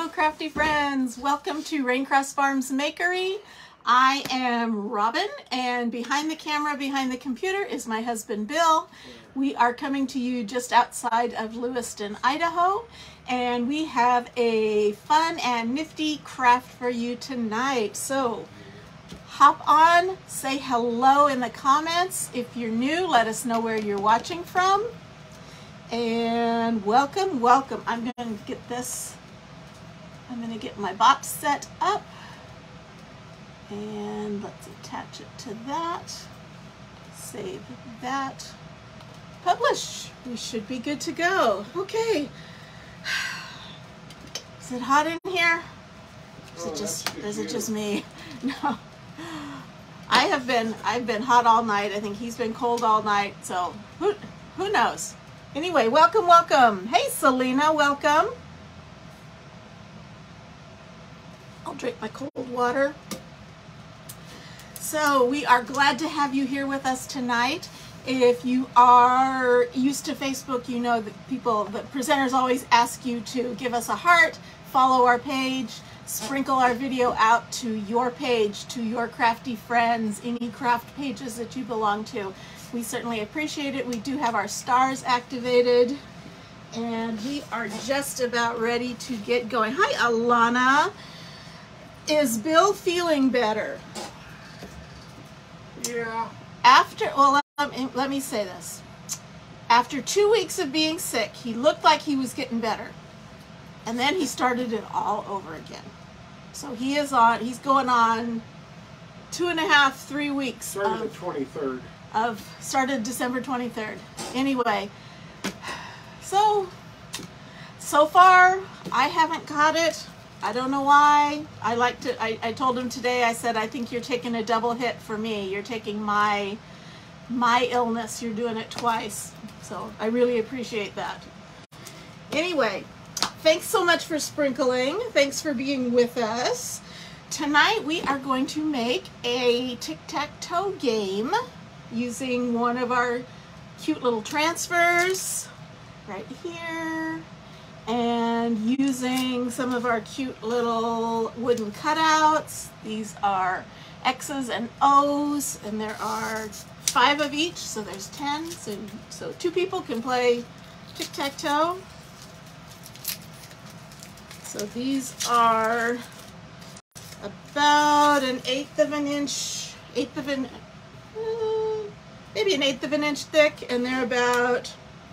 Hello crafty friends, welcome to Raincross Farms Makery. I am Robin, and behind the camera, behind the computer is my husband Bill. We are coming to you just outside of Lewiston, Idaho, and we have a fun and nifty craft for you tonight. So hop on, say hello in the comments. If you're new, let us know where you're watching from. And welcome, welcome. I'm going to get this, I'm going to get my box set up. And let's attach it to that. Save that. Publish. We should be good to go. Okay. Is it hot in here? Is it just me? No. I've been hot all night. I think he's been cold all night. So who knows? Anyway, welcome, welcome. Hey, Selena, welcome. I'll drink my cold water. So we are glad to have you here with us tonight. If you are used to Facebook, you know that the presenters always ask you to give us a heart, follow our page, sprinkle our video out to your page, to your crafty friends, any craft pages that you belong to. We certainly appreciate it. We do have our stars activated, and we are just about ready to get going. Hi, Alana. Is Bill feeling better? Yeah. Well, let me say this. After 2 weeks of being sick, he looked like he was getting better. And then he started it all over again. So he's going on 2.5, 3 weeks. Started the 23rd. Started December 23rd. Anyway, so far I haven't caught it. I don't know why. I told him today, I said, I think you're taking a double hit for me. You're taking my illness. You're doing it twice. So I really appreciate that. Anyway, thanks so much for sprinkling. Thanks for being with us. Tonight we are going to make a Tic Tac Toe game using one of our cute little transfers right here, and using some of our cute little wooden cutouts. These are X's and O's, and there are 5 of each, so there's 10. So 2 people can play tic-tac-toe. So these are about an eighth of an inch thick, and they're about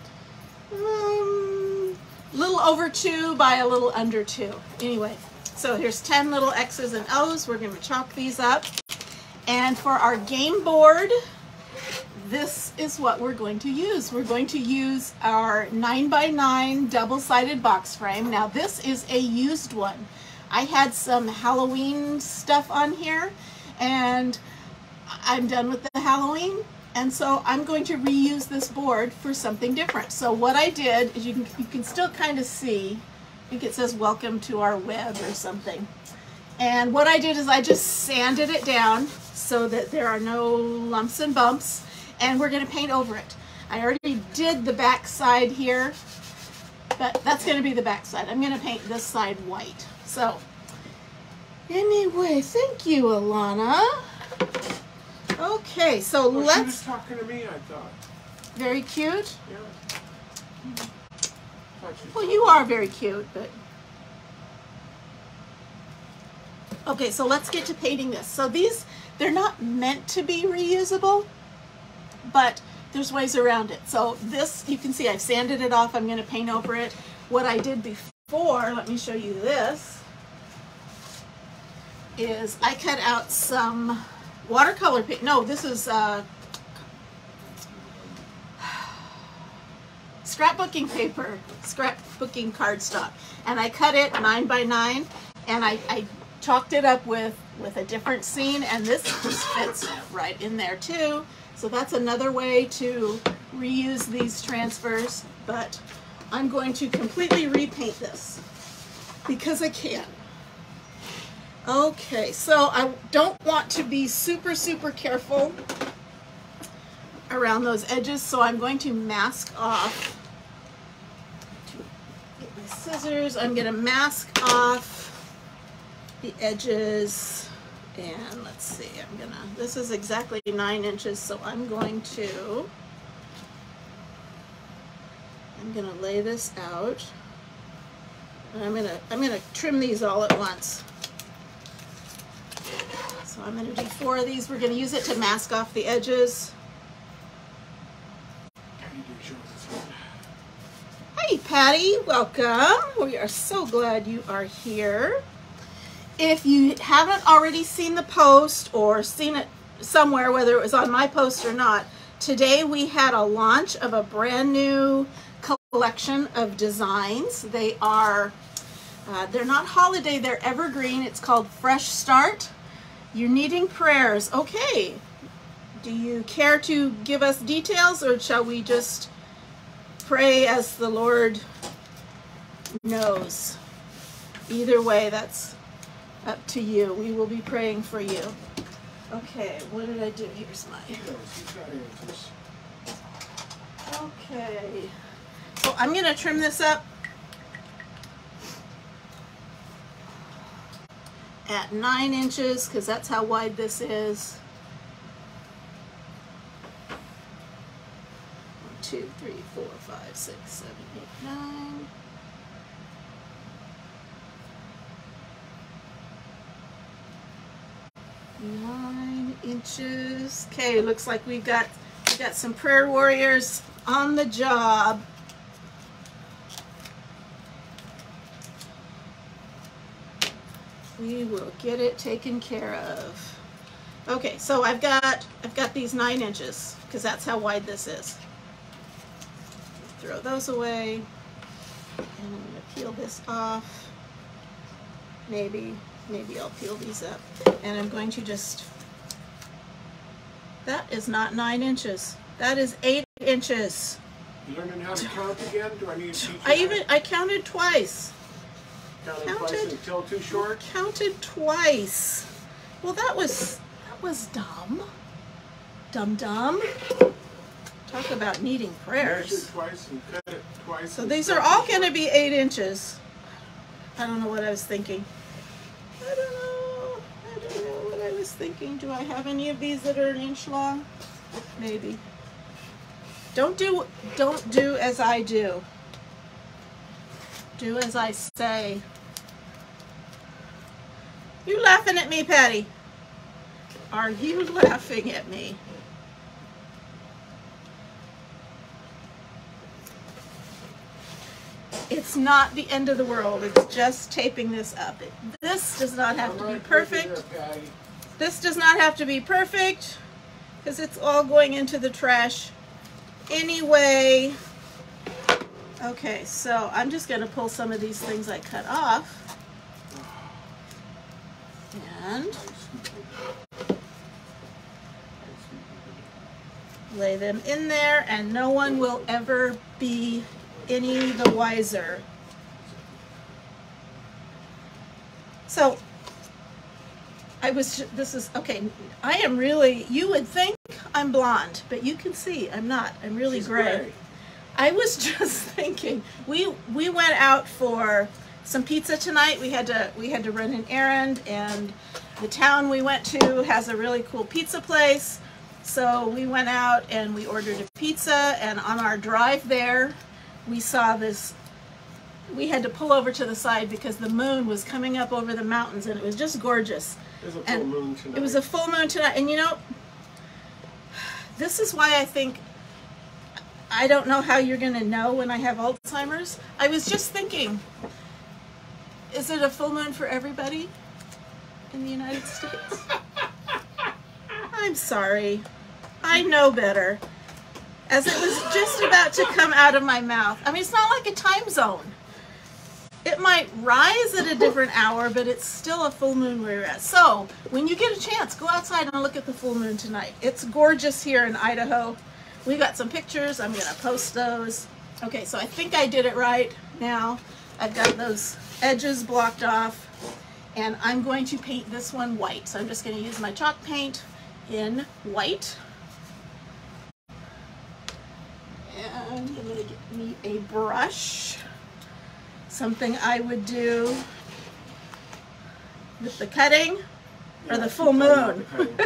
a little over 2 by a little under 2. Anyway, so here's 10 little X's and O's. We're going to chalk these up. And for our game board, this is what we're going to use. We're going to use our 9x9 double-sided box frame. Now this is a used one. I had some Halloween stuff on here, and I'm done with the Halloween. And so I'm going to reuse this board for something different. So what I did is you can still kind of see, I think it says welcome to our web or something. And what I did is I just sanded it down so that there are no lumps and bumps, and we're going to paint over it. I already did the back side here, but that's going to be the back side. I'm going to paint this side white. So anyway, thank you, Alana. Okay, so let's... She was talking to me, I thought. Very cute? Yeah. Well, you are very cute, but... Okay, so let's get to painting this. So these, they're not meant to be reusable, but there's ways around it. So this, you can see I've sanded it off. I'm going to paint over it. What I did before, let me show you this, is I cut out some watercolor paint. No, this is scrapbooking paper, scrapbooking cardstock, and I cut it 9x9, and I chalked it up with a different scene, and this just fits right in there too. So that's another way to reuse these transfers, but I'm going to completely repaint this because I can. Okay, so I don't want to be super careful around those edges, so I'm going to mask off. Get my scissors. I'm going to mask off the edges. And let's see, this is exactly 9 inches, so I'm going to lay this out. And I'm gonna trim these all at once. So I'm gonna do 4 of these. We're gonna use it to mask off the edges. Hey Patty, welcome. We are so glad you are here. If you haven't already seen the post or seen it somewhere, whether it was on my post or not, today we had a launch of a brand new collection of designs. They are, they're not holiday, they're evergreen. It's called Fresh Start. You're needing prayers. Okay. Do you care to give us details, or shall we just pray as the Lord knows? Either way, that's up to you. We will be praying for you. Okay, what did I do? Here's my... Okay. So I'm going to trim this up at 9 inches because that's how wide this is. 1, 2, 3, 4, 5, 6, 7, 8, 9. Nine inches. Okay, looks like we got some prayer warriors on the job. We will get it taken care of. Okay, so I've got these 9 inches because that's how wide this is. Throw those away, and I'm going to peel this off. Maybe I'll peel these up, and I'm going to just. That is not 9 inches. That is 8 inches. You learning how to count again? Do I need to teach you? I counted twice. Counted twice until too short? Counted twice. Well, that was dumb. Dumb. Talk about needing prayers. Measure twice and cut it twice. So these are all going to be 8 inches. I don't know what I was thinking. I don't know what I was thinking. Do I have any of these that are 1 inch long? Maybe. Don't do as I do. Do as I say. You laughing at me, Patty? Are you laughing at me? It's not the end of the world. It's just taping this up. This does not have to be perfect. This does not have to be perfect because it's all going into the trash anyway. Okay, so I'm just going to pull some of these things I cut off and lay them in there, and no one will ever be any the wiser. So okay, I am really, you would think I'm blonde, but you can see I'm not. I'm really gray. I was just thinking, we went out for some pizza tonight. We had to run an errand, and the town we went to has a really cool pizza place. So we went out and we ordered a pizza, and on our drive there, we saw this. We had to pull over to the side because the moon was coming up over the mountains, and it was just gorgeous. It was a full moon tonight. It was a full moon tonight, and you know, this is why I think, I don't know how you're going to know when I have Alzheimer's. I was just thinking, is it a full moon for everybody in the United States? I'm sorry. I know better. As it was just about to come out of my mouth. I mean, it's not like a time zone. It might rise at a different hour, but it's still a full moon where you're at. So, when you get a chance, go outside and look at the full moon tonight. It's gorgeous here in Idaho. We got some pictures. I'm going to post those. Okay, so I think I did it right now. I've got those edges blocked off, and I'm going to paint this one white. So I'm just going to use my chalk paint in white. And I'm going to get me a brush. something I would do with the cutting or the full moon.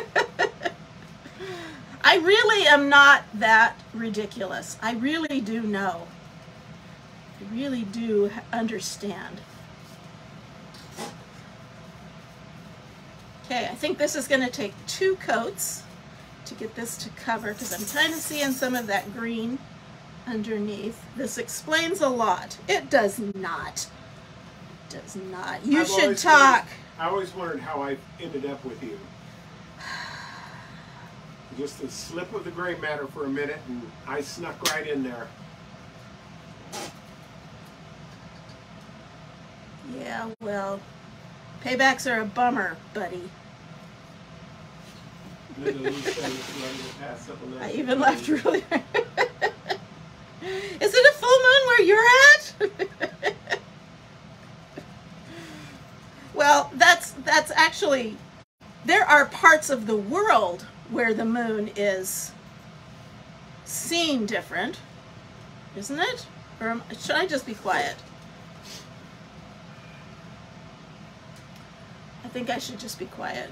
I really am not that ridiculous. I really do know. I really do understand. Okay, I think this is going to take 2 coats to get this to cover because I'm trying to see in some of that green underneath. This explains a lot. It does not. It does not. You should talk. I always wondered how I ended up with you. Just a slip of the gray matter for a minute and I snuck right in there. Yeah, well, paybacks are a bummer, buddy. I even left really. Is it a full moon where you're at? Well, that's actually, there are parts of the world where the moon is seen different, isn't it? Or should I just be quiet? I think I should just be quiet.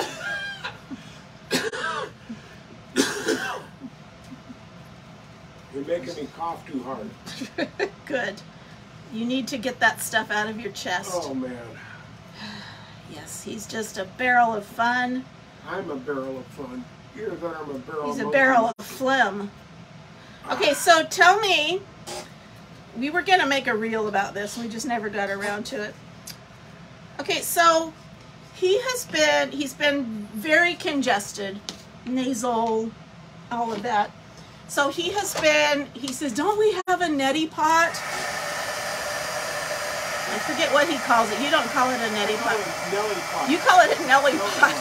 You're making me cough too hard. Good. You need to get that stuff out of your chest. Oh, man. Yes, he's just a barrel of fun. I'm a barrel of fun. You're that I'm a barrel of He's a barrel of phlegm. Okay, so tell me, we were going to make a reel about this, and we just never got around to it. Okay, so he's been very congested, nasal, all of that. So he says, don't we have a neti pot? I forget what he calls it. You don't call it a neti pot. Nelly pot. You call it a Nelly pot.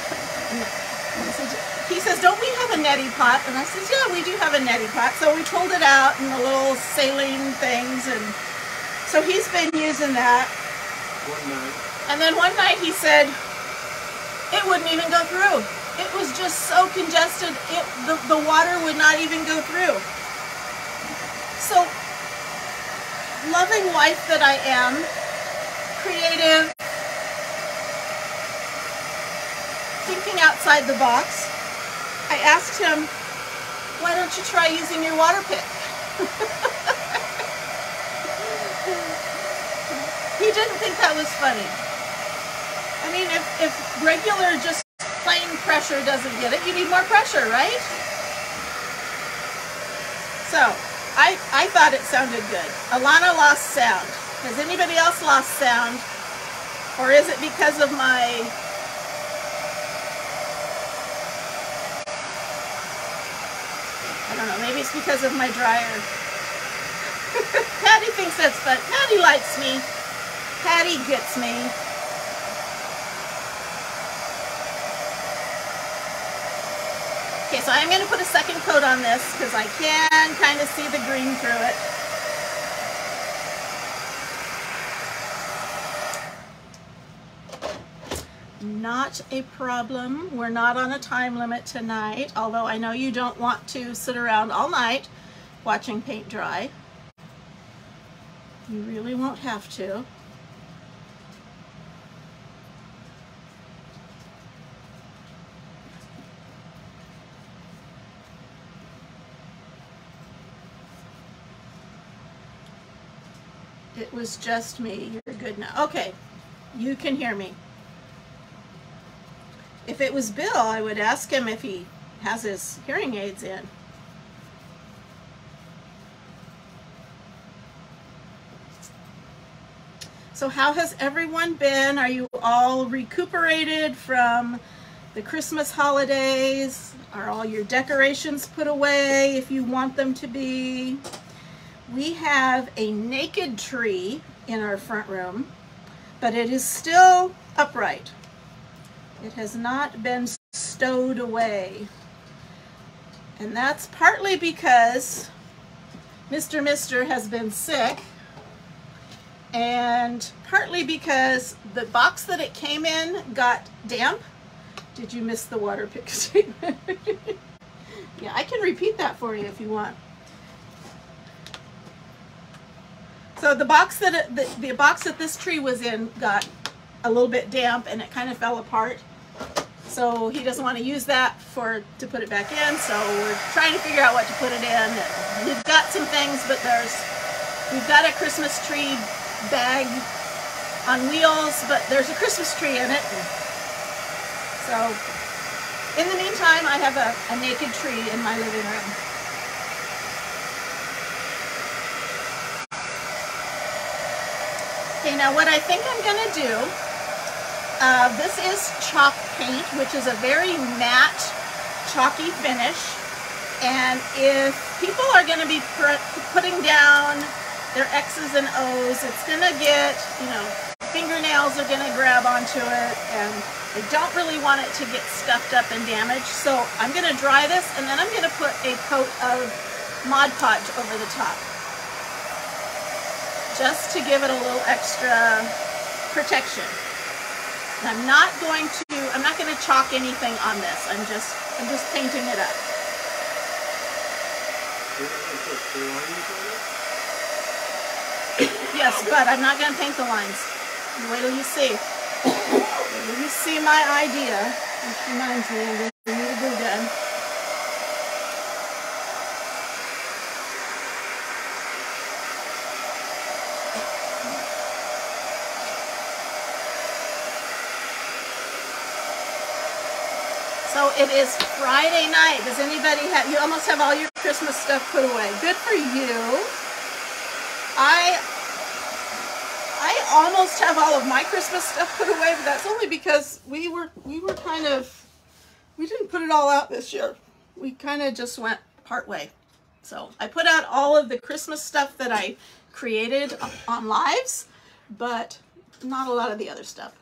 He says, don't we have a neti pot? And I says, yeah, we do have a neti pot. So we pulled it out in the little saline things. And so he's been using that. One night. And then one night he said, it wouldn't even go through. It was just so congested, the water would not even go through. So, loving wife that I am, creative, thinking outside the box, I asked him, why don't you try using your water pick? He didn't think that was funny. I mean, if regular just plain pressure doesn't get it, you need more pressure, right? So, I thought it sounded good. Alana lost sound. Has anybody else lost sound? Or is it because of my... I don't know, maybe it's because of my dryer. Patty thinks that's fun. Patty likes me. Patty gets me. Okay, so I'm going to put a second coat on this because I can kind of see the green through it. Not a problem. We're not on a time limit tonight, although I know you don't want to sit around all night watching paint dry. You really won't have to. It was just me. You're good now. Okay, you can hear me. If it was Bill, I would ask him if he has his hearing aids in. So how has everyone been? Are you all recuperated from the Christmas holidays? Are all your decorations put away if you want them to be? We have a naked tree in our front room, but it is still upright. It has not been stowed away. And that's partly because Mr. has been sick, and partly because the box that it came in got damp. Did you miss the water pick statement? Yeah, I can repeat that for you if you want. So the box that the box that this tree was in got a little bit damp and it kind of fell apart. So he doesn't want to use that to put it back in. So we're trying to figure out what to put it in. We've got some things, but we've got a Christmas tree bag on wheels, but there's a Christmas tree in it. So in the meantime, I have a naked tree in my living room. Okay, now what I think I'm gonna do, this is chalk paint, which is a very matte, chalky finish. And if people are gonna be putting down their X's and O's, it's gonna get, fingernails are gonna grab onto it, and I don't really want it to get stuffed up and damaged. So I'm gonna dry this, and then I'm gonna put a coat of Mod Podge over the top, just to give it a little extra protection. And I'm not going to chalk anything on this. I'm just painting it up. Yes, but I'm not going to paint the lines. Wait till you see. Wait till you see my idea. Which reminds me, I'm going to need a glue gun. So it is Friday night. Does anybody you almost have all your Christmas stuff put away. Good for you. I almost have all of my Christmas stuff put away, but that's only because we didn't put it all out this year. We kind of just went part way. So I put out all of the Christmas stuff that I created on lives, but not a lot of the other stuff.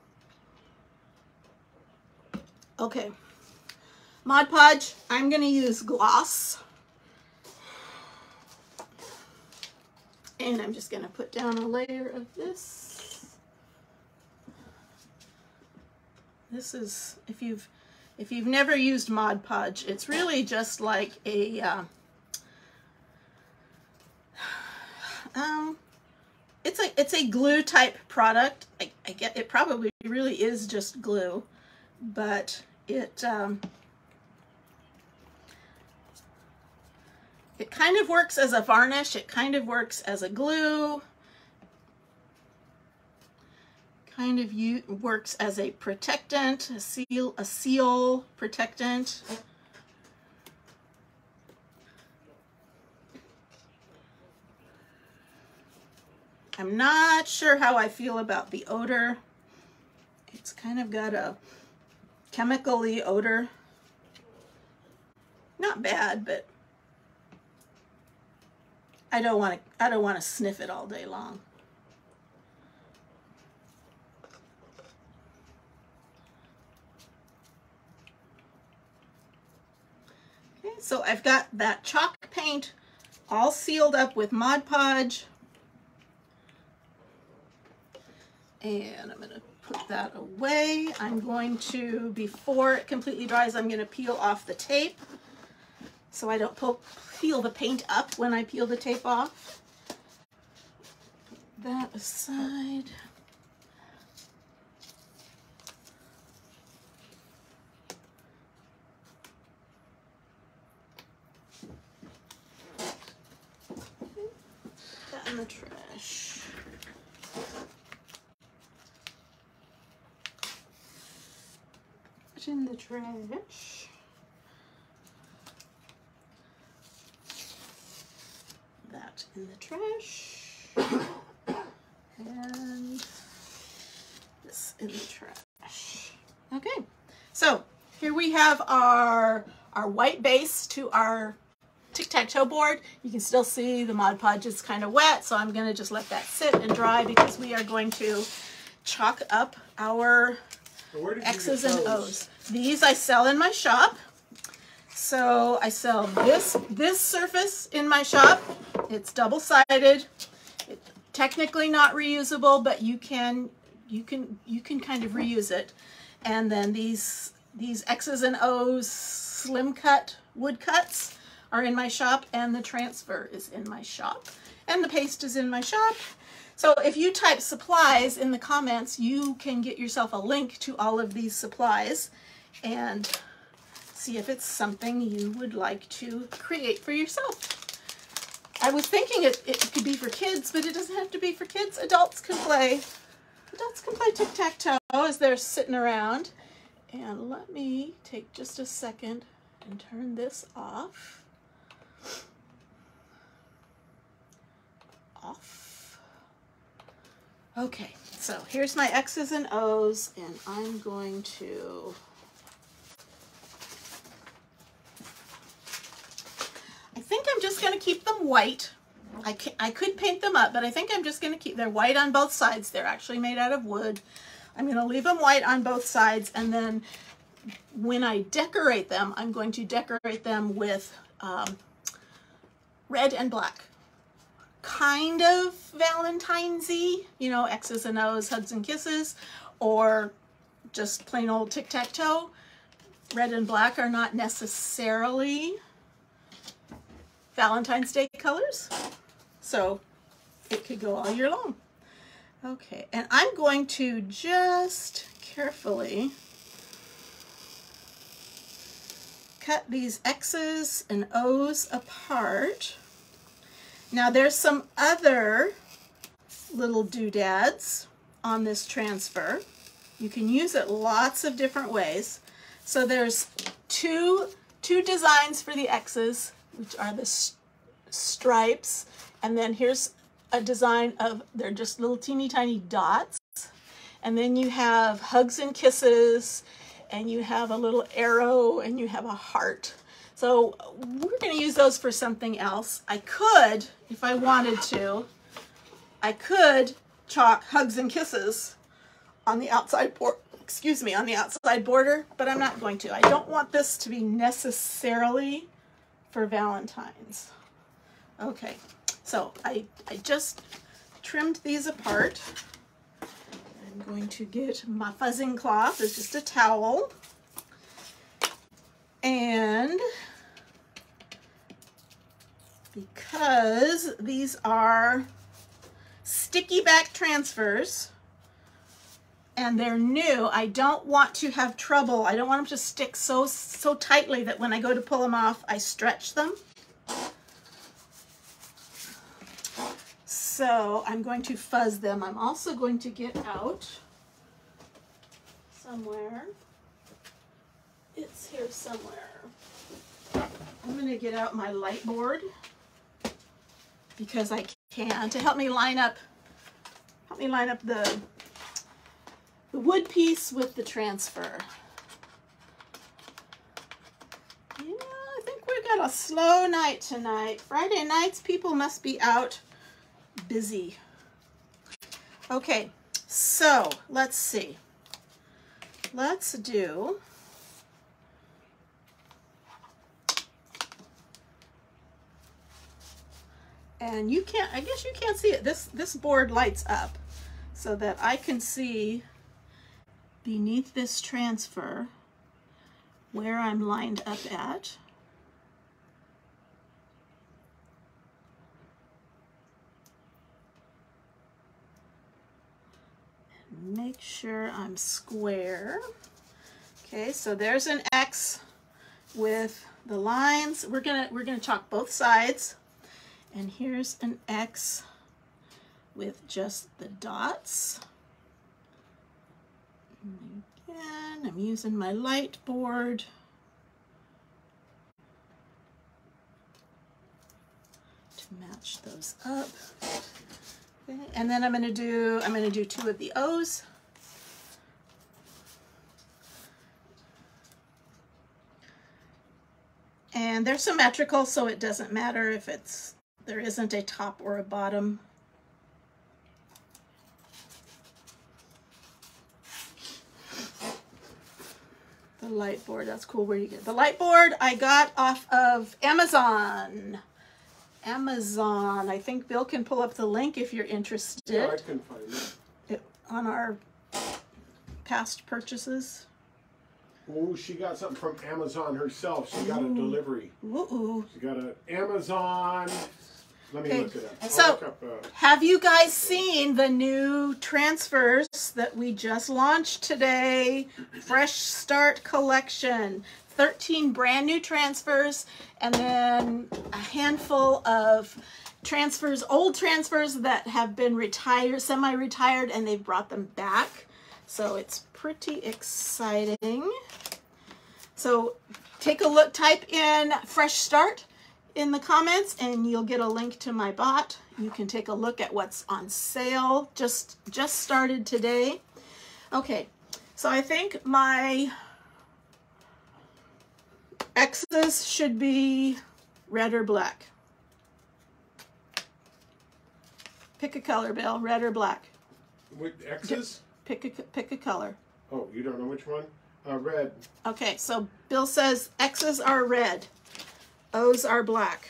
Okay, Mod Podge, I'm going to use gloss. And I'm just going to put down a layer of this. This is, if you've never used Mod Podge, it's really just like a, it's a glue type product. I get it probably really is just glue, but it kind of works as a varnish. It kind of works as a glue. Kind of works as a protectant, a seal protectant. I'm not sure how I feel about the odor. It's kind of got a chemical-y odor. Not bad, but I don't want to sniff it all day long. Okay, so I've got that chalk paint all sealed up with Mod Podge. And I'm going to put that away. I'm going to, before it completely dries, I'm going to peel off the tape so I don't peel the paint up when I peel the tape off. Put that aside. Put that in the trash. Put in the trash. That in the trash. And this in the trash. Okay, so here we have our white base to our Tic Tac Toe board. You can still see the Mod Podge is kind of wet, so I'm going to just let that sit and dry because we are going to chalk up our X's and O's. These I sell in my shop. So I sell this surface in my shop. It's double-sided. It's technically not reusable, but you can kind of reuse it. And then these X's and O's slim cut wood cuts are in my shop, and the transfer is in my shop. And the paste is in my shop. So if you type supplies in the comments, you can get yourself a link to all of these supplies and see if it's something you would like to create for yourself. I was thinking it could be for kids, but it doesn't have to be for kids. Adults can play. Adults can play tic-tac-toe as they're sitting around. And let me take just a second and turn this off. Okay, so here's my X's and O's, and I'm going to I think I'm just going to keep them white. I could paint them up, but I think I'm just going to keep, they're white on both sides. They're actually made out of wood. I'm going to leave them white on both sides, and then when I decorate them, I'm going to decorate them with red and black. Kind of Valentine's-y, you know, X's and O's, hugs and kisses, or just plain old tic-tac-toe. Red and black are not necessarily Valentine's Day colors, so it could go all year long. Okay, and I'm going to just carefully cut these X's and O's apart. Now there's some other little doodads on this transfer. You can use it lots of different ways. So there's two designs for the X's, which are the stripes, and then here's a design of, they're just little teeny tiny dots. And then you have hugs and kisses, and you have a little arrow, and you have a heart. So we're going to use those for something else. I could, if I wanted to, I could chalk hugs and kisses on the outside on the outside border, but I'm not going to. I don't want this to be necessarily for Valentine's. Okay, so I just trimmed these apart. I'm going to get my fuzzing cloth. It's just a towel. And because these are sticky back transfers and they're new, I don't want to have trouble. I don't want them to stick so tightly that when I go to pull them off, I stretch them. So I'm going to fuzz them. I'm also going to get out somewhere. It's here somewhere. I'm going to get out my light board because I can, to help me line up the wood piece with the transfer. Yeah, I think we've got a slow night tonight. Friday nights, people must be out busy. Okay, so let's see. Let's do and you can't, I guess you can't see it. This board lights up so that I can see beneath this transfer where I'm lined up at. And make sure I'm square. Okay, so there's an X with the lines. We're gonna chalk both sides. And here's an X with just the dots. And again, I'm using my light board to match those up. Okay. And then I'm gonna do 2 of the O's. And they're symmetrical, so it doesn't matter if there isn't a top or a bottom. The light board, that's cool. Where you get the light board? I got off of Amazon. I think Bill can pull up the link if you're interested. Yeah, I can find it. On our past purchases. Oh, she got something from Amazon herself. She got a delivery. Ooh. She got an Amazon Let me Okay, look it up. I'll so look up, have you guys seen the new transfers that we just launched today? Fresh Start Collection. 13 brand new transfers, and then a handful of transfers, old transfers that have been retired, semi-retired, and they've brought them back. So it's pretty exciting. So take a look, type in Fresh Start in the comments and you'll get a link to my bot. You can take a look at what's on sale, just started today. Okay, so I think my X's should be red or black. Pick a color, Bill, red or black. with X's? Pick a color. Oh, you don't know which one? Red. Okay, so Bill says X's are red, O's are black.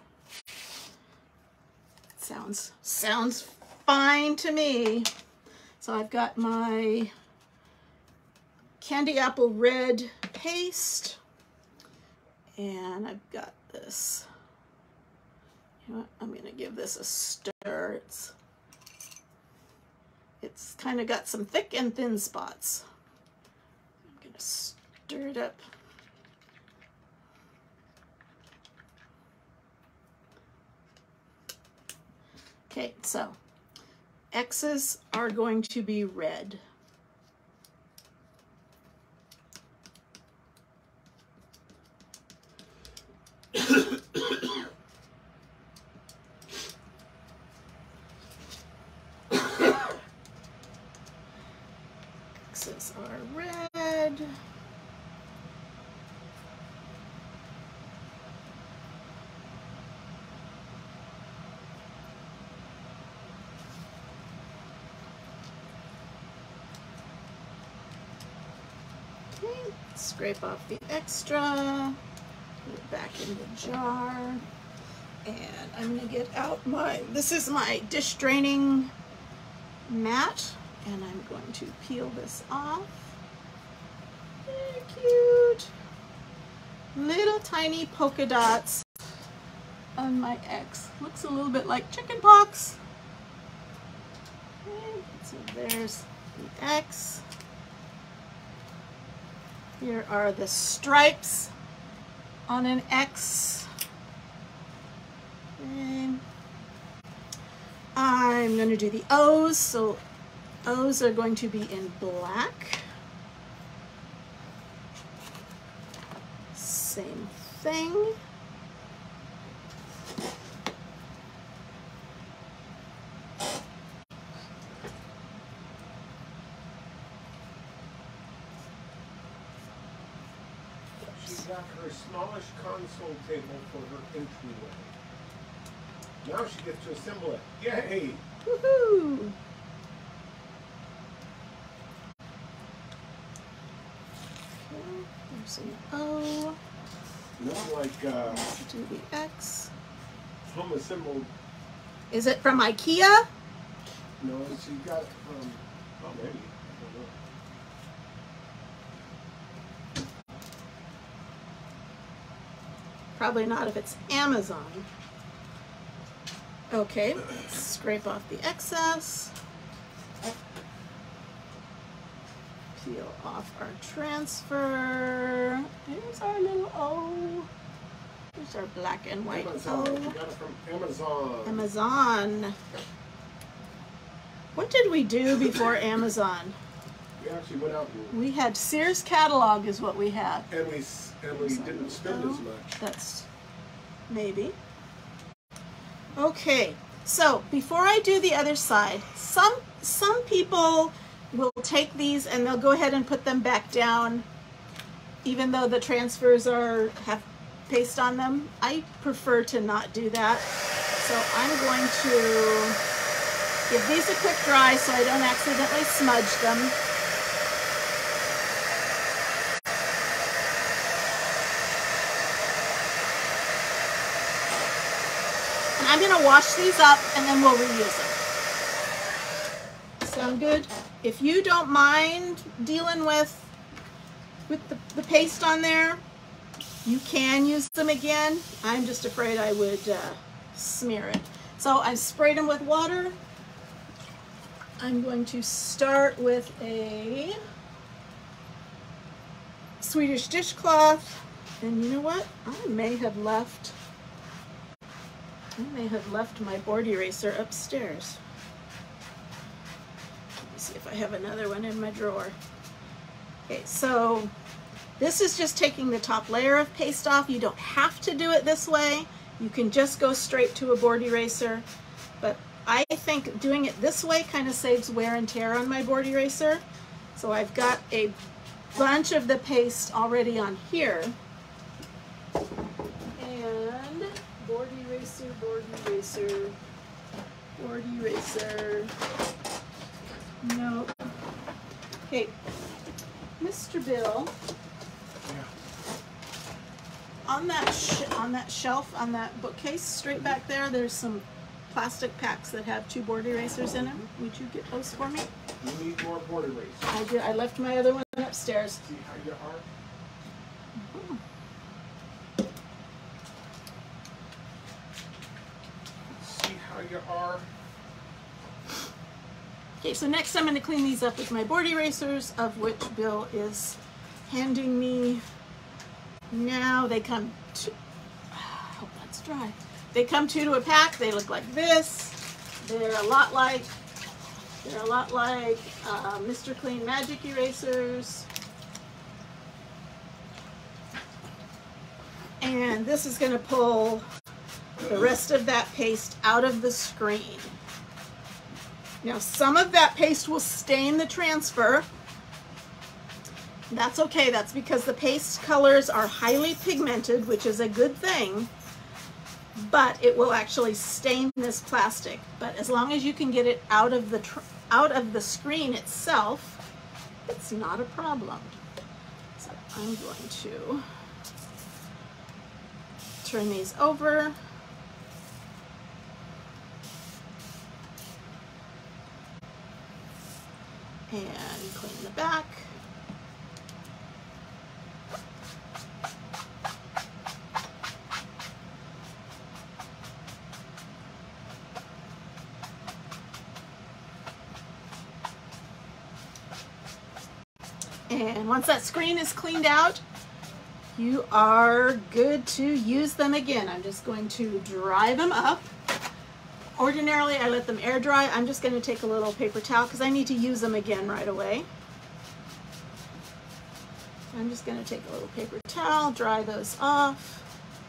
Sounds fine to me. So I've got my candy apple red paste, and I've got this. You know what? I'm gonna give this a stir. It's kind of got some thick and thin spots. I'm gonna stir it up. Okay, so X's are going to be red. X's are red. Okay, scrape off the extra, put it back in the jar, and I'm going to get out this is my dish draining mat, and I'm going to peel this off. Very cute. Little tiny polka dots on my X. Looks a little bit like chicken pox. Okay, so there's the X. Here are the stripes on an X. And I'm going to do the O's, so O's are going to be in black. Same thing. She's got her smallish console table for her entryway. Now she gets to assemble it. Yay! Woohoo! Okay, there's an O. More like Do the X. home assembled. Is it from IKEA? No, she got it from. Oh, maybe. I don't know. Probably not if it's Amazon. Okay, let's scrape off the excess. Peel off our transfer. Here's our little O. Here's our black and white Amazon. O. She got it from Amazon. Amazon. What did we do before Amazon? We actually went out We had Sears catalog is what we had. and we didn't spend as much. That's maybe. Okay, so before I do the other side, some people will take these and they'll go ahead and put them back down even though the transfers have paste on them. I prefer to not do that. So I'm going to give these a quick dry so I don't accidentally smudge them. And I'm going to wash these up and then we'll reuse them. Sound good? If you don't mind dealing with the paste on there, you can use them again. I'm just afraid I would smear it. So I've sprayed them with water. I'm going to start with a Swedish dishcloth. And you know what? I may have left my board eraser upstairs. Let me see if I have another one in my drawer. Okay, so this is just taking the top layer of paste off. You don't have to do it this way. You can just go straight to a board eraser. But I think doing it this way kind of saves wear and tear on my board eraser. So I've got a bunch of the paste already on here. And board eraser, board eraser, board eraser. No. Okay, Mr. Bill. Yeah. On that shelf, on that bookcase, straight back there, there's some plastic packs that have 2 board erasers in them. Would you get those for me? You need more board erasers. I did. I left my other one upstairs. See how you are? See how you are? Okay, so next I'm going to clean these up with my board erasers, of which Bill is handing me now. They come to, I hope that's dry. They come 2 to a pack. They look like this. They're a lot like Mr. Clean Magic erasers. And this is going to pull the rest of that paste out of the screen. Now, some of that paste will stain the transfer. That's okay. That's because the paste colors are highly pigmented, which is a good thing. But it will actually stain this plastic. But as long as you can get it out of the screen itself, it's not a problem. So I'm going to turn these over. And clean the back. And once that screen is cleaned out, you are good to use them again. I'm just going to dry them up. Ordinarily, I let them air dry. I'm just going to take a little paper towel because I need to use them again right away. I'm just going to take a little paper towel, dry those off.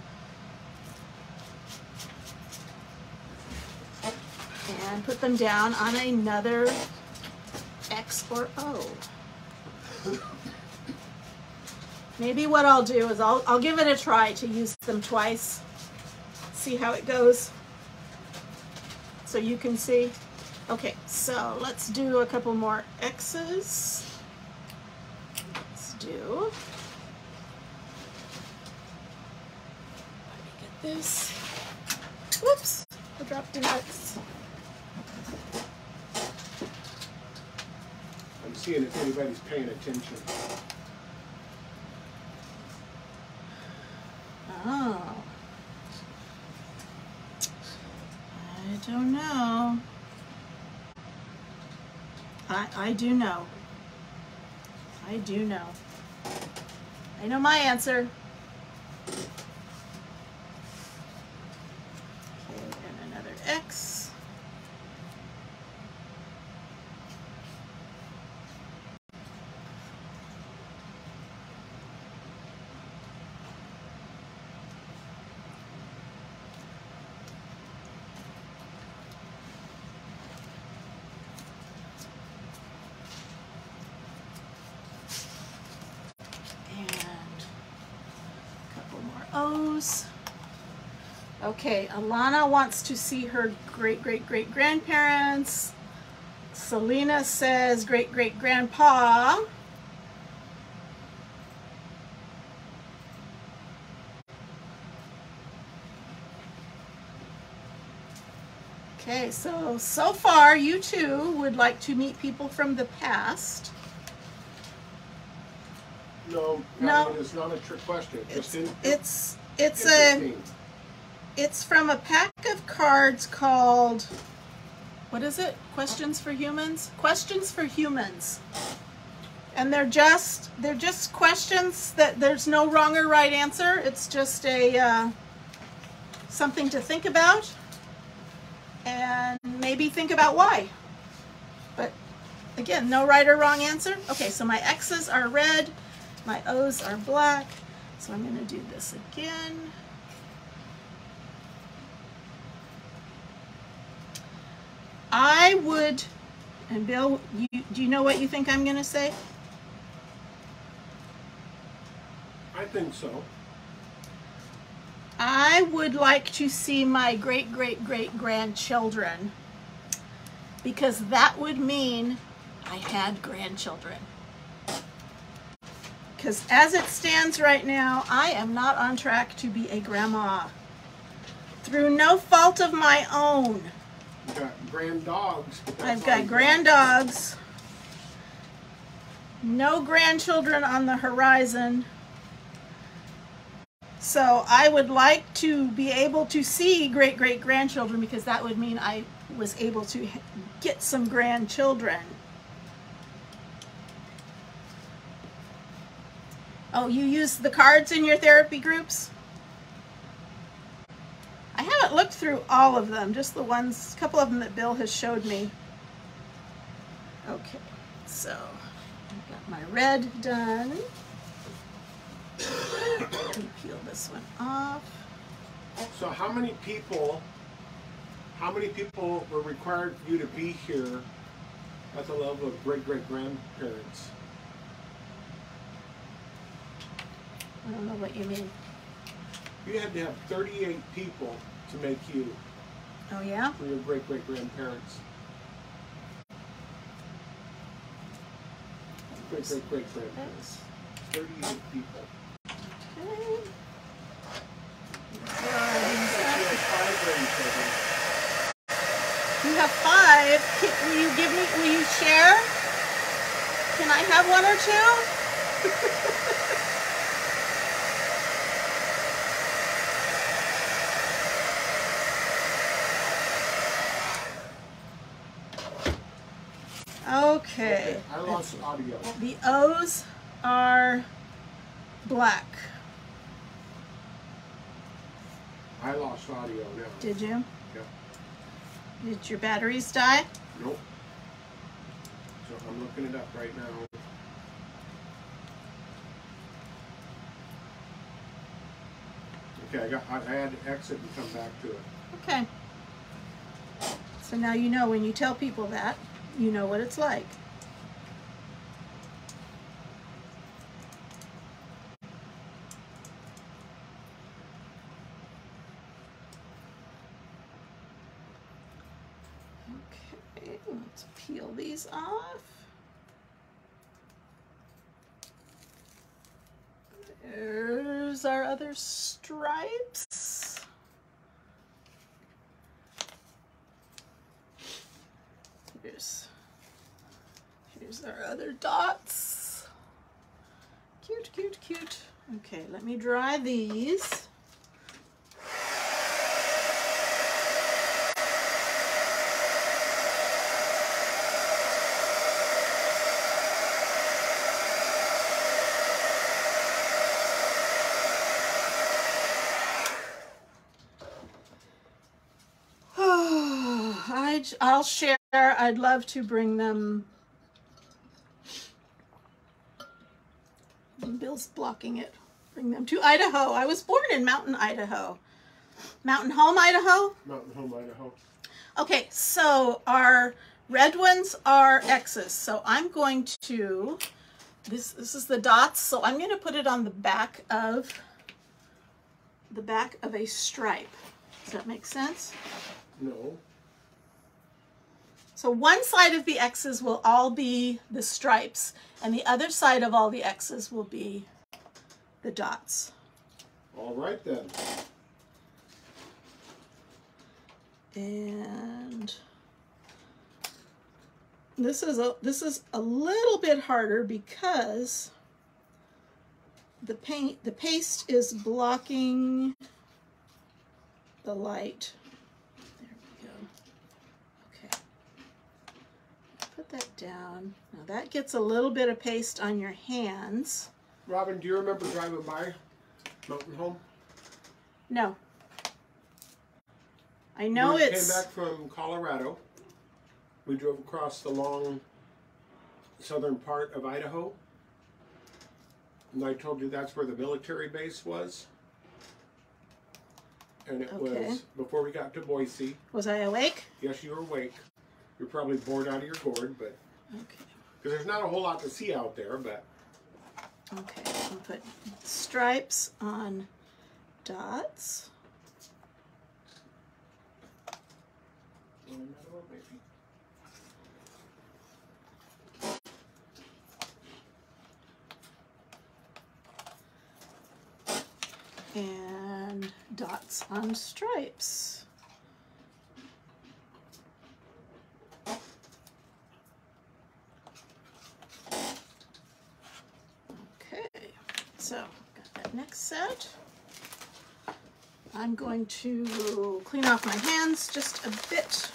And put them down on another X or O. Maybe what I'll do is I'll give it a try to use them twice. See how it goes. So you can see. Okay, so let's do a couple more X's. Let's do. Let me get this. Whoops, I dropped an X. I'm seeing if anybody's paying attention. Oh. I don't know. I do know. I do know. I know my answer. Okay, and another X. O's. Okay, Alana wants to see her great-great-great-grandparents. Selena says great-great-grandpa. Okay, so far you two would like to meet people from the past. No, No. it's not a trick question. It's It's from a pack of cards called, what is it? Questions for Humans? Questions for Humans. And they're just questions that there's no wrong or right answer. It's just a something to think about, and maybe think about why. But again, no right or wrong answer. Okay, so my X's are red, my O's are black. So I'm going to do this again. I would, and Bill, do you know what you think I'm going to say? I think so. I would like to see my great-great-great-grandchildren, because that would mean I had grandchildren. Because as it stands right now, I am not on track to be a grandma. Through no fault of my own. You got grand dogs. I've got grand dogs. No grandchildren on the horizon. So I would like to be able to see great-great-grandchildren, because that would mean I was able to get some grandchildren. Oh, you use the cards in your therapy groups? I haven't looked through all of them, just the ones, a couple of them that Bill has showed me. Okay, so I've got my red done. Let me peel this one off. So how many people were required for you to be here at the level of great-great-grandparents? I don't know what you mean. You had to have 38 people to make you. Oh, yeah? For your great-great-grandparents. Great-great-great-grandparents. 38 people. Okay. You have 5. Will you share? Can I have 1 or 2? Okay. I lost audio. The O's are black. I lost audio now. Did you? Yep. Did your batteries die? Nope. So I'm looking it up right now. Okay, I had to exit and come back to it. Okay. So now you know, when you tell people that, you know what it's like. Okay, let's peel these off. There's our other stripes. Here's our other dots. Cute, cute, cute. Okay, let me dry these. I'll share. I'd love to bring them. Bill's blocking it. Bring them to Idaho. I was born in Mountain, Idaho. Mountain Home, Idaho? Mountain Home, Idaho. Okay, so our red ones are X's. So I'm going to, this is the dots. So I'm going to put it on the back of a stripe. Does that make sense? No. So one side of the X's will all be the stripes, and the other side of all the X's will be the dots. All right then. And this is a little bit harder because the paste is blocking the light. There we go. Okay. Put that down. Now that gets a little bit of paste on your hands. Robin, do you remember driving by Mountain Home? No. I know we it's... came back from Colorado. We drove across the long southern part of Idaho. And I told you that's where the military base was. And it was before we got to Boise. Was I awake? Yes, you were awake. You're probably bored out of your gourd, but... Okay. Because there's not a whole lot to see out there, but... Okay, I'll put stripes on dots. Another one, maybe. And dots on stripes. Okay, so got that next set. I'm going to clean off my hands just a bit.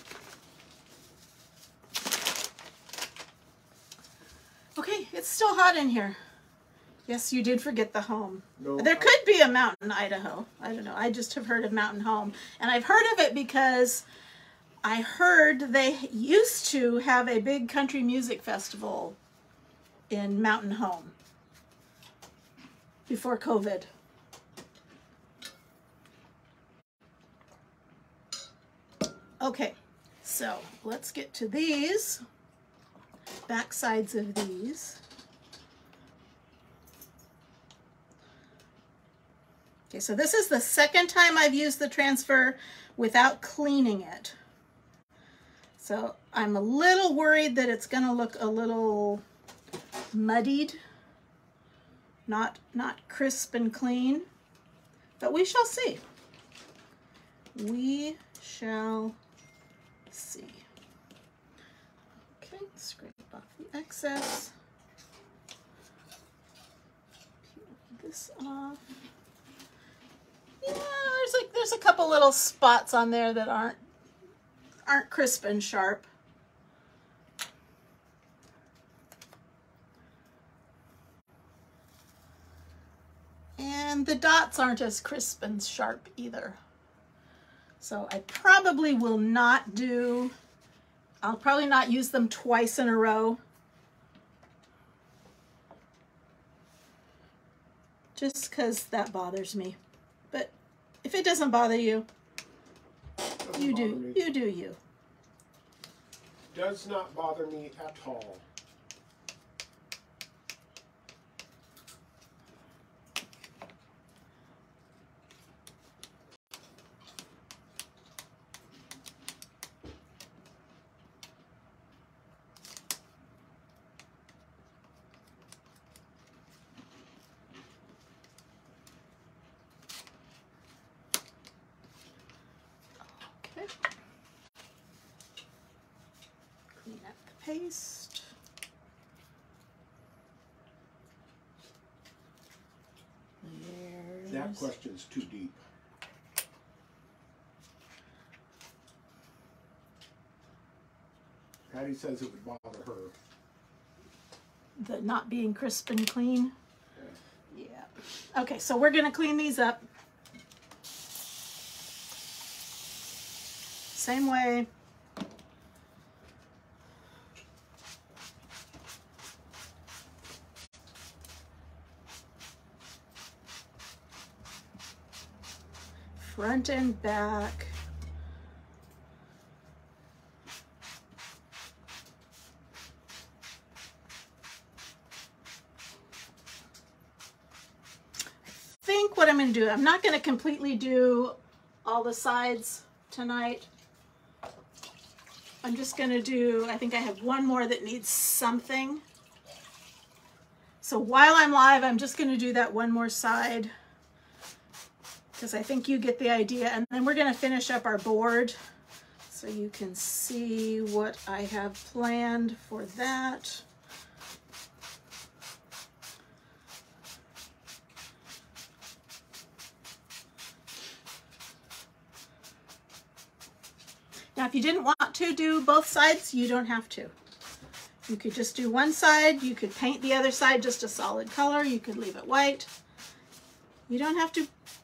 Okay, it's still hot in here. Yes, you did forget the home. No, there could be a mountain Idaho. I don't know. I just have heard of Mountain Home. And I've heard of it because I heard they used to have a big country music festival in Mountain Home before COVID. Okay, so let's get to these, back sides of these. Okay, so this is the second time I've used the transfer without cleaning it. So I'm a little worried that it's gonna look a little muddied, not crisp and clean, but we shall see. We shall see. Okay, scrape off the excess. Peel this off. Yeah, there's a couple little spots on there that aren't crisp and sharp. And the dots aren't as crisp and sharp either. So I probably will not do, I'll probably not use them twice in a row. Just because that bothers me. But if it doesn't bother you, you do you. Does not bother me at all. Clean up the paste. That question's too deep. Patty says it would bother her. The not being crisp and clean. Yeah. Okay, so we're gonna clean these up. Same way. Front and back. I think what I'm going to do, I'm not going to completely do all the sides tonight. I'm just going to do, I think I have one more that needs something. So while I'm live, I'm just going to do that one more side, because I think you get the idea. And then we're going to finish up our board so you can see what I have planned for that. if you didn't want to do both sides, you don't have to. You could just do one side. You could paint the other side just a solid color. You could leave it white. You don't have to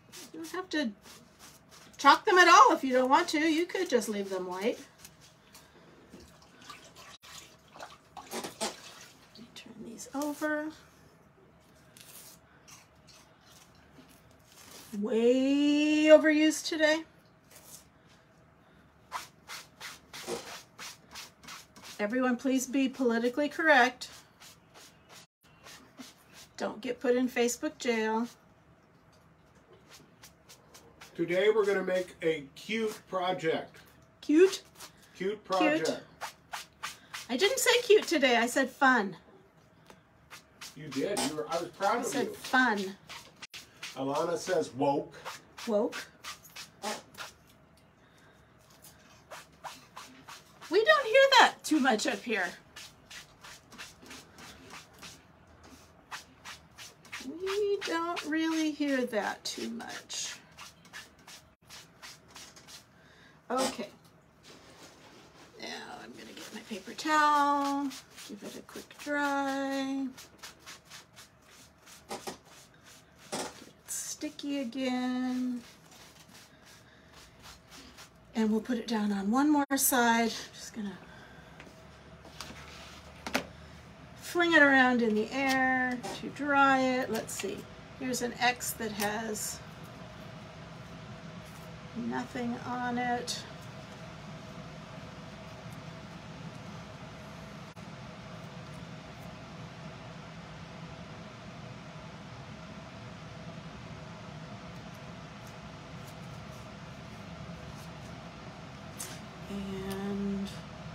chalk them at all if you don't want to. You could just leave them white. Turn these over. Way overused today. Everyone, please be politically correct. Don't get put in Facebook jail. Today we're going to make a cute project. Cute? Cute project. Cute. I didn't say cute today. I said fun. You did. I was proud of you. I said fun. Alana says woke. Woke. We don't hear that too much up here. We don't really hear that too much. Okay. Now I'm going to get my paper towel, give it a quick dry. Get it sticky again. And we'll put it down on one more side. Just going to fling it around in the air to dry it. Let's see. Here's an X that has nothing on it. And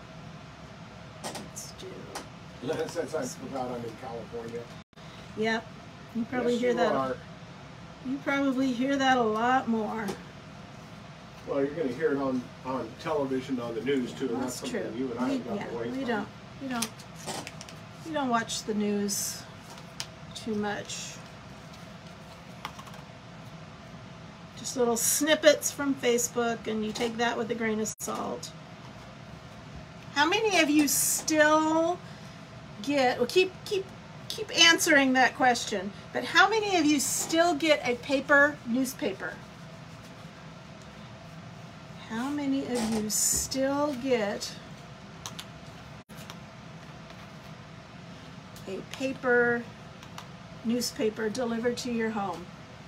let's do. Since I forgot I'm in California. Yep. You probably Yes, hear you that. are. You probably hear that a lot more. Well, you're going to hear it on television, on the news too, and that's That's something true. you and I have gotten away We from. don't. We don't watch the news too much. Just little snippets from Facebook, and you take that with a grain of salt. How many of you still get? Well, keep answering that question. But how many of you still get a paper newspaper? How many of you still get a paper newspaper delivered to your home?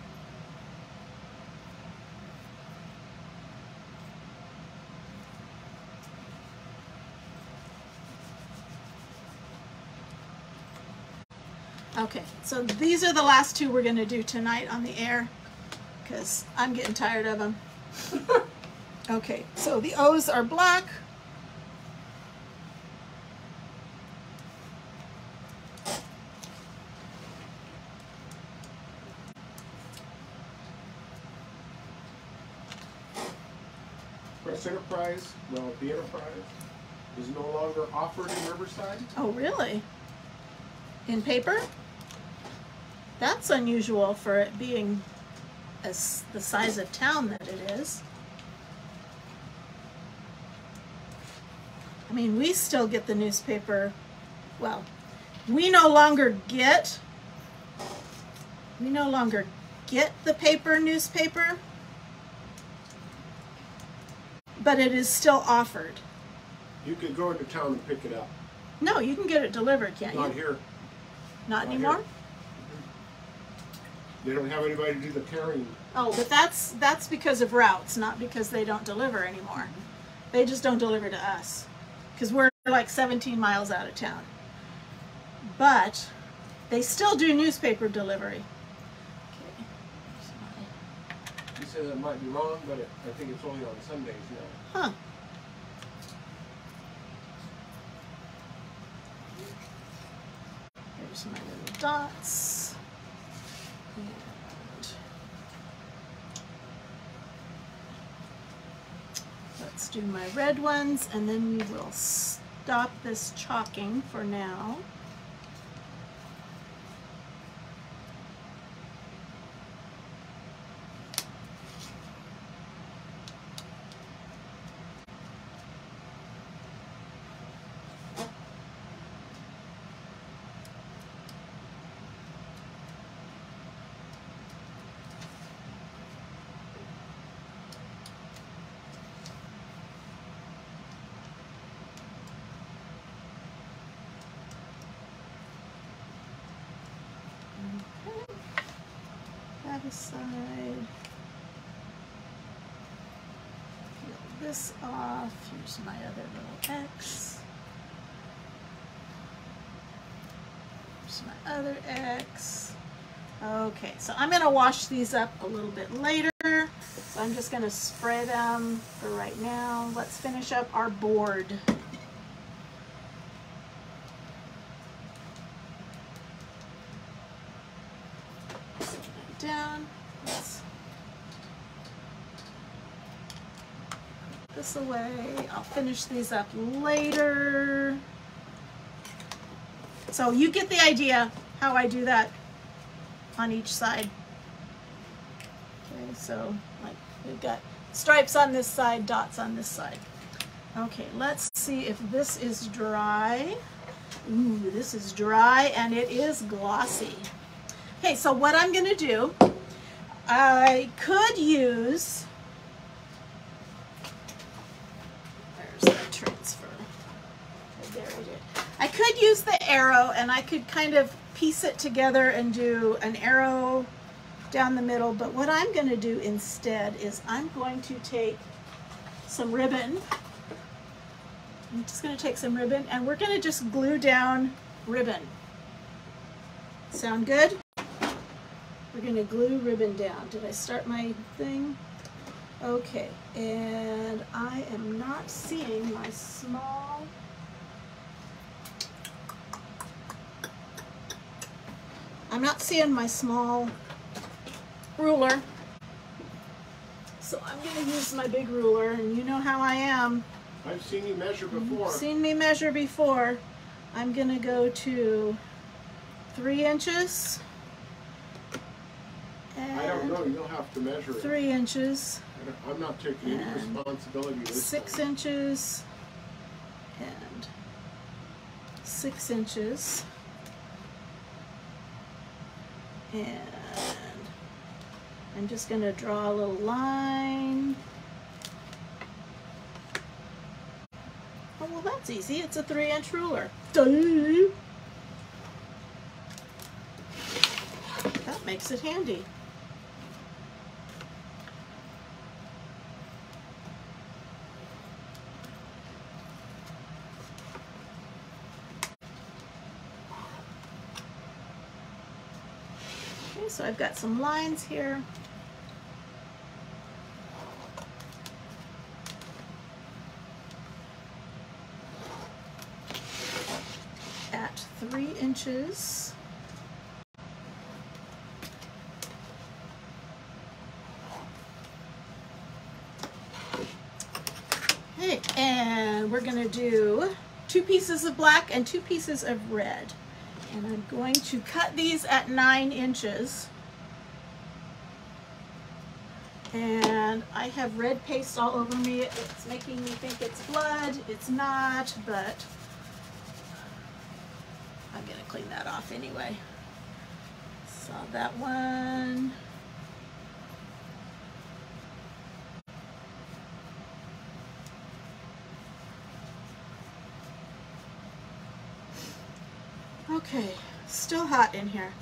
Okay, so these are the last two we're going to do tonight on the air because I'm getting tired of them. Okay, so the O's are black. Press Enterprise, well, the Enterprise is no longer offered in Riverside. Oh, really? In paper? That's unusual for it being the size of town that it is. I mean, we still get the newspaper. Well, we no longer get the paper newspaper, but it is still offered. You could go into town and pick it up. No, you can get it delivered, can't you? Not here. Not Not anymore? here. They don't have anybody to do the carrying. Oh, but that's because of routes, not because they don't deliver anymore. They just don't deliver to us because we're like 17 miles out of town. But they still do newspaper delivery. Okay. You say that might be wrong, but I think it's only on Sundays now. Huh. Here's my little dots. And let's do my red ones, and then we will stop this chalking for now. that aside. Peel this off. Here's my other little X. Here's my other X. Okay, so I'm going to wash these up a little bit later. So I'm just going to spray them for right now. Let's finish up our board. Down. Let's put this away. I'll finish these up later. So you get the idea how I do that on each side. Okay, so like we've got stripes on this side, dots on this side. Okay, let's see if this is dry. Ooh, this is dry and it is glossy. Okay, so what I'm going to do, I could use, where's the transfer? There it is. I could use the arrow and I could kind of piece it together and do an arrow down the middle, but what I'm going to do instead is I'm going to take some ribbon. I'm just going to take some ribbon and we're going to just glue down ribbon. Sound good? We're going to glue ribbon down. Did I start my thing? Okay, and I am not seeing my small ruler. So I'm going to use my big ruler, and you know how I am. I've seen you measure before. You've seen me measure before. I'm going to go to 3 inches. I don't know, you'll have to measure it. 3 inches. I'm not taking any responsibility with this. 6 inches and 6 inches. And I'm just going to draw a little line. Oh, well, that's easy. It's a 3-inch ruler. That makes it handy. Okay, so I've got some lines here. At 3 inches. Okay, and we're going to do 2 pieces of black and 2 pieces of red. And I'm going to cut these at 9 inches. And I have red paste all over me. It's making me think it's blood. It's not, but I'm going to clean that off anyway. So that one. Okay, still hot in here.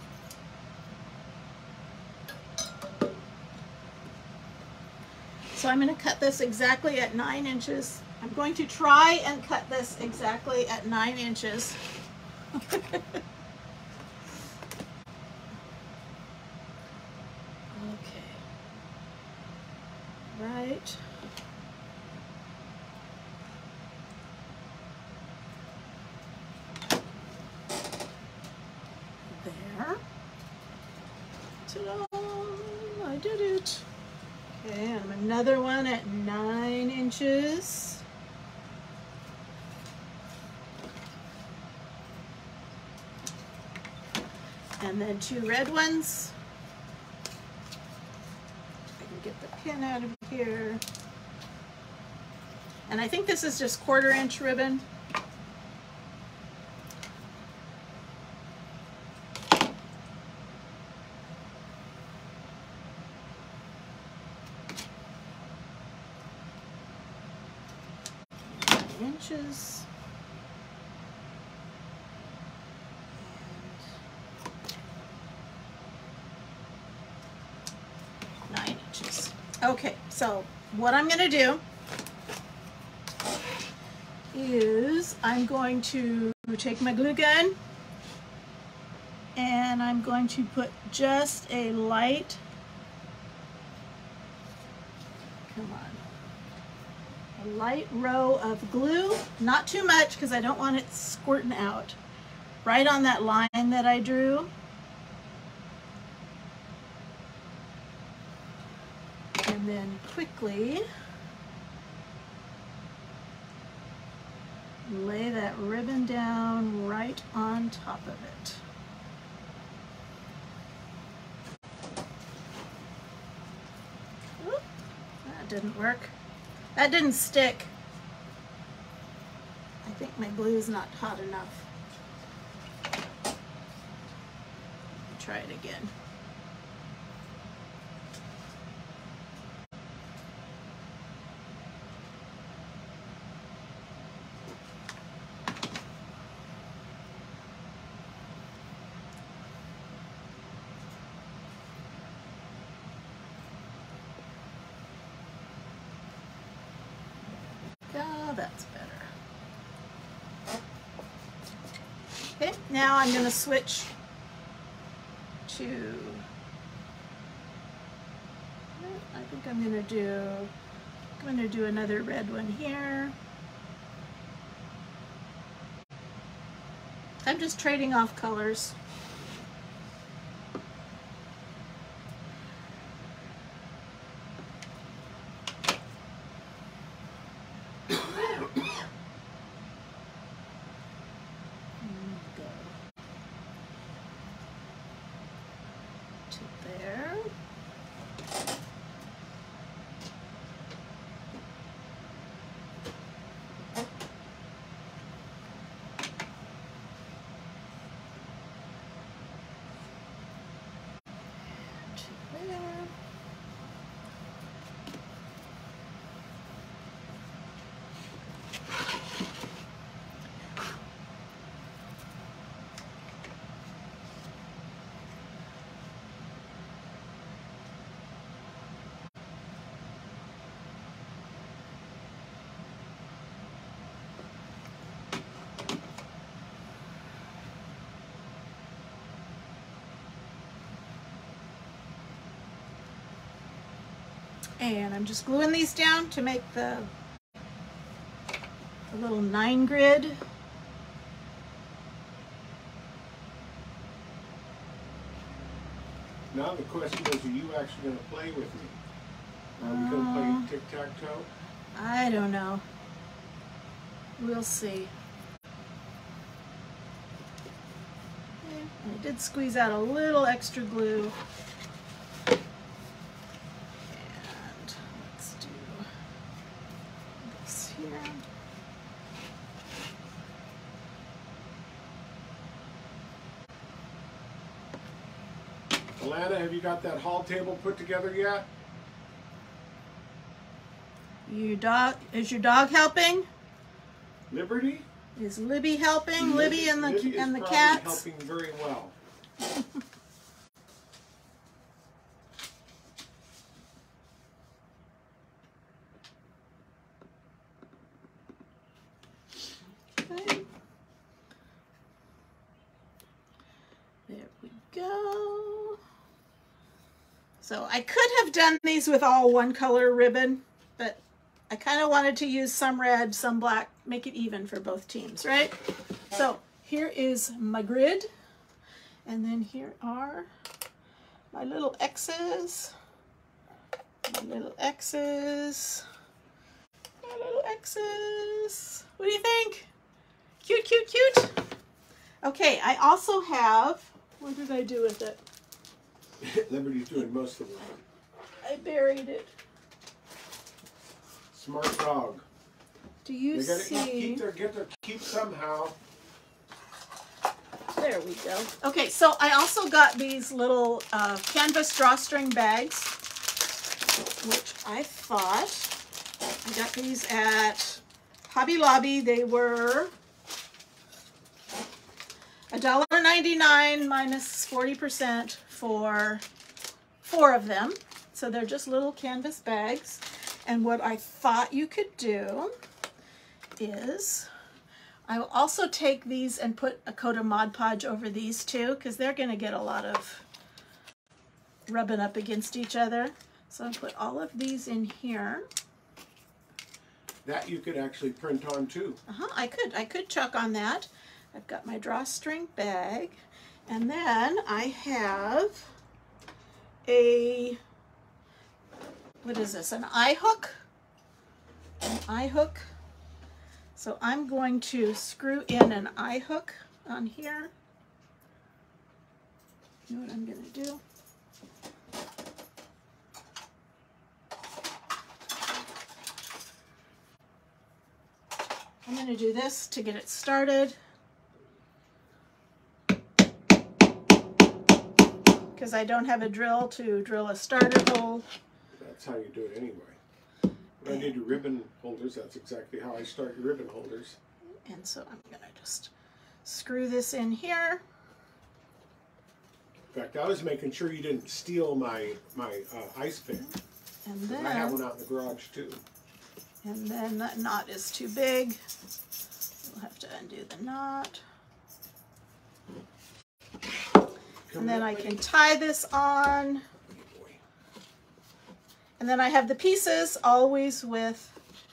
So I'm going to cut this exactly at 9 inches. I'm going to try and cut this exactly at 9 inches. Okay. Right. There. Ta-da! I did it. Okay, and another one at 9 inches. And then 2 red ones. I can get the pin out of here. And I think this is just 1/4 inch ribbon. Inches. Okay, so what I'm going to do is I'm going to take my glue gun and I'm going to put just a light, come on, a light row of glue, not too much because I don't want it squirting out, right on that line that I drew. And then quickly lay that ribbon down right on top of it. Oop, that didn't work. That didn't stick. I think my glue is not hot enough. Try it again. Oh, that's better. Okay, now I'm going to switch to, I think I'm going to do another red one here. I'm just trading off colors. And I'm just gluing these down to make the little 9 grid. Now the question is, are you actually going to play with me? Are we going to play Tic Tac Toe? I don't know. We'll see. Okay, I did squeeze out a little extra glue. Alana, have you got that hall table put together yet? Is your dog helping? Liberty? Is Libby helping? Libby and the cats? Helping very well. Okay. There we go. So I could have done these with all one color ribbon, but I kind of wanted to use some red, some black, make it even for both teams, right? So here is my grid, and then here are my little X's, my little X's, my little X's. What do you think? Cute, cute, cute. Okay, I also have, what did I do with it? Liberty's doing most of it. I buried it. Smart dog. Do you see? Get their keep somehow. There we go. Okay, so I also got these little canvas drawstring bags, which I thought, I got these at Hobby Lobby. They were $1.99 minus 40% for 4 of them. So they're just little canvas bags. And what I thought you could do is, I will also take these and put a coat of Mod Podge over these too, because they're going to get a lot of rubbing up against each other. So I'll put all of these in here. That you could actually print on too. I could chuck on that. I've got my drawstring bag, and then I have a, what is this, an eye hook? An eye hook. So I'm going to screw in an eye hook on here. You know what I'm going to do? I'm going to do this to get it started, because I don't have a drill to drill a starter hole. That's how you do it anyway. When I did your ribbon holders, that's exactly how I start your ribbon holders. And so I'm going to just screw this in here. In fact, I was making sure you didn't steal my ice pick. And then I have one out in the garage too. And then that knot is too big. We'll have to undo the knot. And then I can tie this on. And then I have the pieces always with,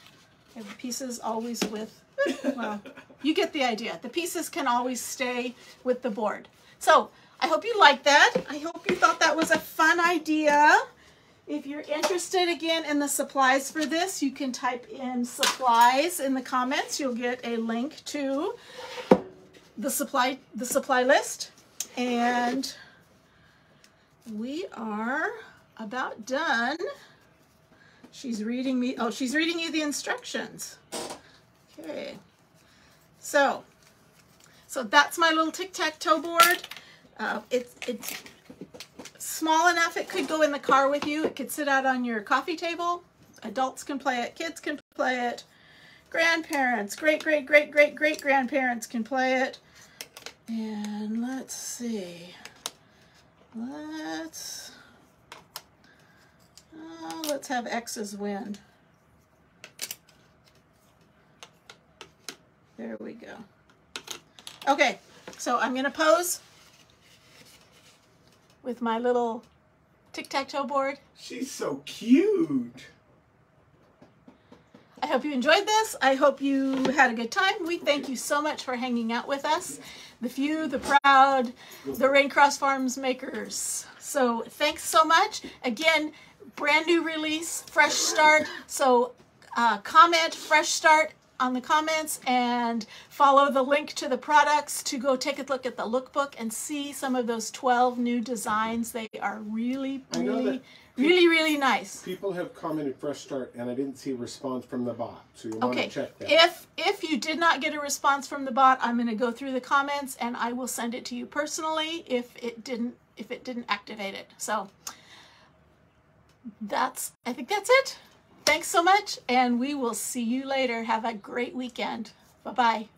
well, you get the idea. The pieces can always stay with the board. So I hope you liked that. I hope you thought that was a fun idea. If you're interested again in the supplies for this, you can type in supplies in the comments. You'll get a link to the supply list. And we are about done. She's reading me, oh, she's reading you the instructions. Okay. So that's my little tic-tac-toe board. It's small enough it could go in the car with you. It could sit out on your coffee table. Adults can play it, kids can play it, grandparents, great-great-great-great-great-grandparents can play it. And let's see. Let's have X's win. There we go. Okay, so I'm gonna pose with my little tic-tac-toe board. She's so cute. I hope you enjoyed this. I hope you had a good time. We thank you so much for hanging out with us. The few, the proud, the Raincross Farms makers. So thanks so much. Again, brand new release, fresh start. So comment fresh start on the comments and follow the link to the products to go take a look at the lookbook and see some of those 12 new designs. They are really nice. People have commented fresh start and I didn't see a response from the bot, so you want to check that. If you did not get a response from the bot, I'm going to go through the comments and I will send it to you personally if it didn't activate it. So I think that's it. Thanks so much, and we will see you later. Have a great weekend. Bye-bye.